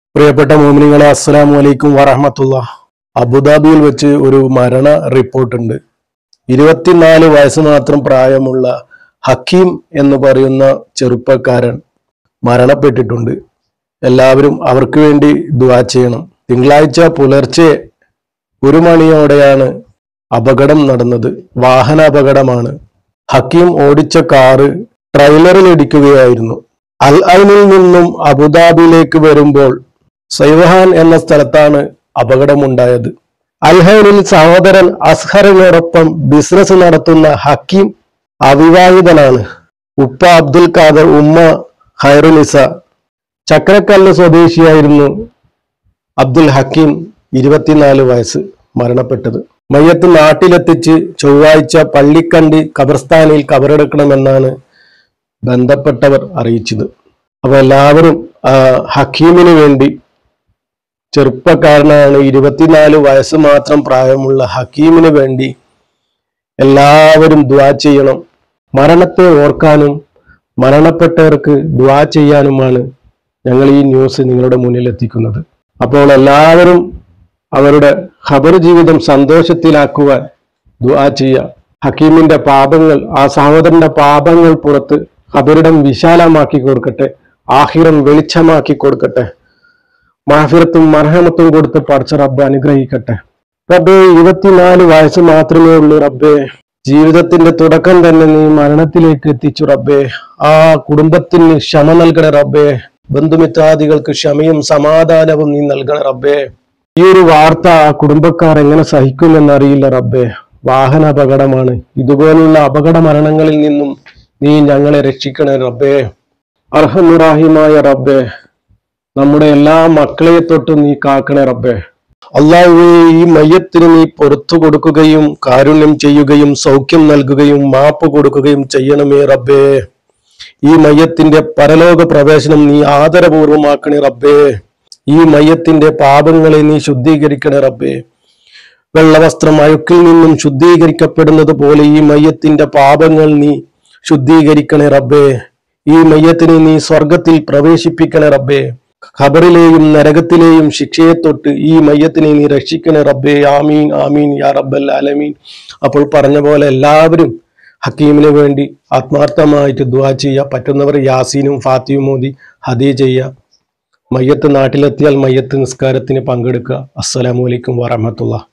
പ്രിയപ്പെട്ട മോമിനികളെ, അസ്സലാമു അലൈക്കും വറഹ്മത്തുള്ളാഹ്. അബുദാബിയിൽ വെച്ച് ഒരു മരണ റിപ്പോർട്ടുണ്ട്. 24 വയസ്സ് മാത്രം പ്രായമുള്ള ഹക്കീം എന്ന് പറയുന്ന ചെറുപ്പക്കാരൻ മരണപ്പെട്ടിട്ടുണ്ട്. എല്ലാവരും അവർക്ക് വേണ്ടി ദുആ ചെയ്യണം. തിങ്കളാഴ്ച പുലർച്ചെ 1 മണിയോടെയാണ് അപകടം നടന്നത്. വാഹന അപകടമാണ്. ഹക്കീം ഓടിച്ച കാറ് ട്രെയിലറിൽ ഇടിക്കുകയായിരുന്നു. അൽ ഐനിൽ നിന്നും അബുദാബിയിലേക്ക് വരുമ്പോൾ സൈവഹാൻ എന്ന സ്ഥലത്താണ് അപകടമുണ്ടായത്. അൽഹൈനിൽ സഹോദരൻ അസ്ഹറിനോടൊപ്പം ബിസിനസ് നടത്തുന്ന ഹക്കീം അവിവാഹിതനാണ്. ഉപ്പ അബ്ദുൽ ഖാദർ, ഉമ്മ ഖൈറുനിസ. ചക്രക്കല്ല് സ്വദേശിയായിരുന്നു അബ്ദുൽ ഹക്കീം. 24 വയസ്സ്, മരണപ്പെട്ടത്. മയ്യത്ത് നാട്ടിലെത്തിച്ച് ചൊവ്വാഴ്ച പള്ളിക്കണ്ടി ഖബർസ്ഥാനിൽ കബറെടുക്കണമെന്നാണ് ബന്ധപ്പെട്ടവർ അറിയിച്ചത്. അപ്പൊ എല്ലാവരും ഹക്കീമിന് വേണ്ടി, ചെറുപ്പക്കാരനാണ്, 24 വയസ്സ് മാത്രം പ്രായമുള്ള ഹക്കീമിന് വേണ്ടി എല്ലാവരും ദുആ ചെയ്യണം. മരണത്തെ ഓർക്കാനും മരണപ്പെട്ടവർക്ക് ദുആ ചെയ്യാനുമാണ് ഞങ്ങൾ ഈ ന്യൂസ് നിങ്ങളുടെ മുന്നിൽ എത്തിക്കുന്നത്. അപ്പോൾ എല്ലാവരും അവരുടെ ഖബർ ജീവിതം സന്തോഷത്തിലാക്കുവാൻ ദുആ ചെയ്യുക. ഹക്കീമിന്റെ പാപങ്ങൾ, ആ സഹോദരന്റെ പാപങ്ങൾ പുറത്ത് ഖബറിടം വിശാലമാക്കി കൊടുക്കട്ടെ, ആഖിറം വെളിച്ചമാക്കി കൊടുക്കട്ടെ, മഹഫിറത്തും മർഹമത്തും കൊടുത്ത് പടച്ച റബ്ബ് അനുഗ്രഹിക്കട്ടെ. റബ്ബേ, 24 വയസ്സ് മാത്രമേ ഉള്ളൂ റബ്ബേ. ജീവിതത്തിന്റെ തുടക്കം തന്നെ നീ മരണത്തിലേക്ക് എത്തിച്ചു റബ്ബേ. ആ കുടുംബത്തിന് ക്ഷമ നൽകണേ റബ്ബേ. ബന്ധുമിത്രാദികൾക്ക് ക്ഷമയും സമാധാനവും നീ നൽകണേ റബ്ബേ. ഈ ഒരു വാർത്ത ആ കുടുംബക്കാർ എങ്ങനെ സഹിക്കുമെന്നറിയില്ല റബ്ബേ. വാഹന അപകടമാണ്. ഇതുപോലുള്ള അപകട മരണങ്ങളിൽ നിന്നും നീ ഞങ്ങളെ രക്ഷിക്കണേ റബ്ബേ. അർഹമുറാഹിമായ റബ്ബേ, നമ്മുടെ എല്ലാ മക്കളെ തൊട്ട് നീ കാക്കണേ റബ്ബേ. അല്ലാഹുവേ, ഈ മയ്യത്തിന് നീ പുറത്തു കൊടുക്കുകയും കാരുണ്യം ചെയ്യുകയും സൗഖ്യം നൽകുകയും മാപ്പ് കൊടുക്കുകയും ചെയ്യണമേ റബ്ബേ. ഈ മയ്യത്തിന്റെ പരലോക പ്രവേശനം നീ ആദരപൂർവമാക്കണേ റബ്ബേ. ഈ മയ്യത്തിന്റെ പാപങ്ങളെ നീ ശുദ്ധീകരിക്കണേ റബ്ബേ. വെള്ളവസ്ത്രം അഴുക്കിൽ നിന്നും ശുദ്ധീകരിക്കപ്പെടുന്നത് പോലെ ഈ മയ്യത്തിന്റെ പാപങ്ങൾ നീ ശുദ്ധീകരിക്കണേ റബ്ബേ. ഈ മയ്യത്തിനെ നീ സ്വർഗത്തിൽ പ്രവേശിപ്പിക്കണേ റബ്ബേ. ഖബറിലെയും നരകത്തിലെയും ശിക്ഷയെ തൊട്ട് ഈ മയ്യത്തിനെ നീ രക്ഷിക്കണേ റബ്ബേ. ആമീൻ ആമീൻ യാ റബ്ബൽ ആലമീൻ. അപ്പോൾ പറഞ്ഞ പോലെ എല്ലാവരും ഹക്കീമിന് വേണ്ടി ആത്മാർത്ഥമായിട്ട് ദുആ ചെയ്യുക. പറ്റുന്നവർ യാസീനും ഫാത്തിയും മോദി ഹദിയ ചെയ്യുക. മയ്യത്ത് നാട്ടിലെത്തിയാൽ മയ്യത്ത് നിസ്കാരത്തിന് പങ്കെടുക്കുക. അസ്സലാമു അലൈക്കും വറഹ്മത്തുള്ളാഹി.